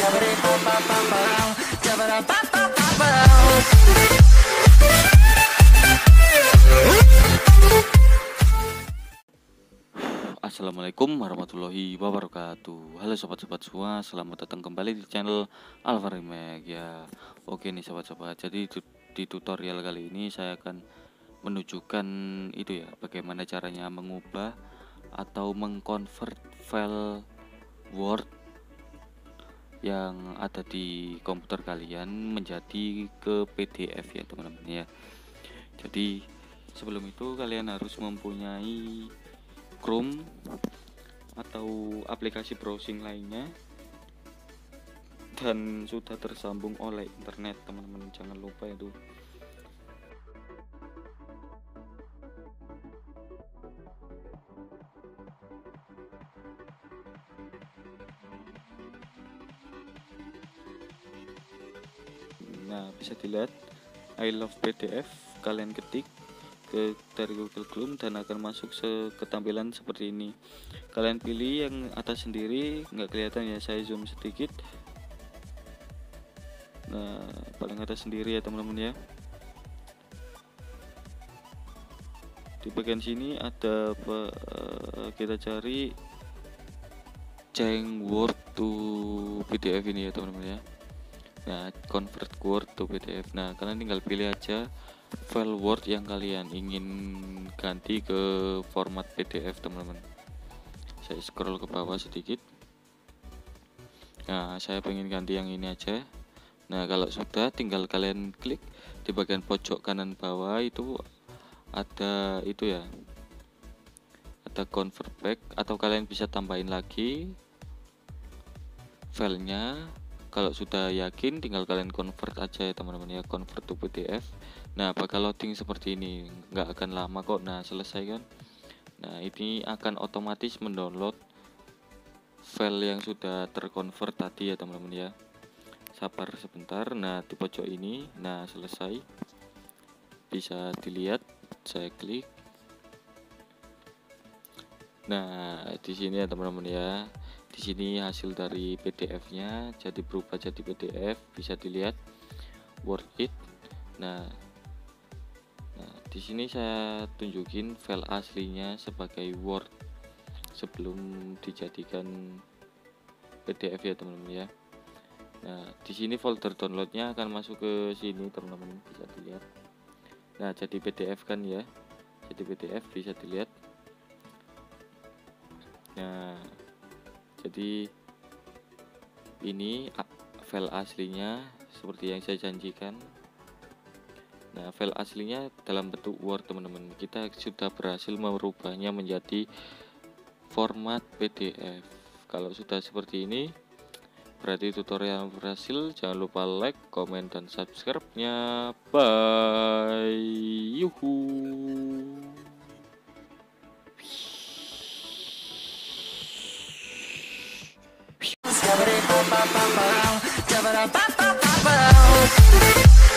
Assalamualaikum warahmatullahi wabarakatuh. Halo sobat-sobat semua, selamat datang kembali di channel Alfarimek ya. Oke nih sobat-sobat, jadi di tutorial kali ini saya akan menunjukkan itu ya, bagaimana caranya mengubah atau mengkonvert file Word yang ada di komputer kalian menjadi ke PDF ya teman-teman ya. Jadi sebelum itu kalian harus mempunyai Chrome atau aplikasi browsing lainnya dan sudah tersambung oleh internet teman-teman, jangan lupa itu. Nah, bisa dilihat I love PDF, kalian ketik dari Google Chrome dan akan masuk ke tampilan seperti ini. Kalian pilih yang atas sendiri, nggak kelihatan ya, saya zoom sedikit. Nah, paling atas sendiri ya teman-teman ya. Di bagian sini ada kita cari change Word to PDF ini ya teman-teman ya. Nah, convert Word to PDF. Nah, kalian tinggal pilih aja file Word yang kalian ingin ganti ke format PDF teman-teman. Saya scroll ke bawah sedikit. Nah, saya pengen ganti yang ini aja. Nah, kalau sudah tinggal kalian klik di bagian pojok kanan bawah, itu ada itu ya, ada convert back, atau kalian bisa tambahin lagi filenya. Kalau sudah yakin tinggal kalian convert aja ya teman-teman ya, convert to PDF. Nah, bakal loading seperti ini, nggak akan lama kok. Nah, selesai kan. Nah, ini akan otomatis mendownload file yang sudah terkonvert tadi ya teman-teman ya. Sabar sebentar. Nah, di pojok ini, nah selesai, bisa dilihat. Saya klik. Nah, di sini ya teman-teman ya. Di sini hasil dari PDF-nya jadi berubah jadi PDF, bisa dilihat Word it. Nah, di sini saya tunjukin file aslinya sebagai Word sebelum dijadikan PDF ya teman-teman ya. Nah, di sini folder downloadnya akan masuk ke sini teman-teman, bisa dilihat. Nah, jadi PDF kan ya, jadi PDF bisa dilihat. Nah, jadi ini file aslinya seperti yang saya janjikan. Nah, file aslinya dalam bentuk Word teman-teman. Kita sudah berhasil merubahnya menjadi format PDF. Kalau sudah seperti ini, berarti tutorial berhasil. Jangan lupa like, komen, dan subscribe-nya. Bye. Yuhu.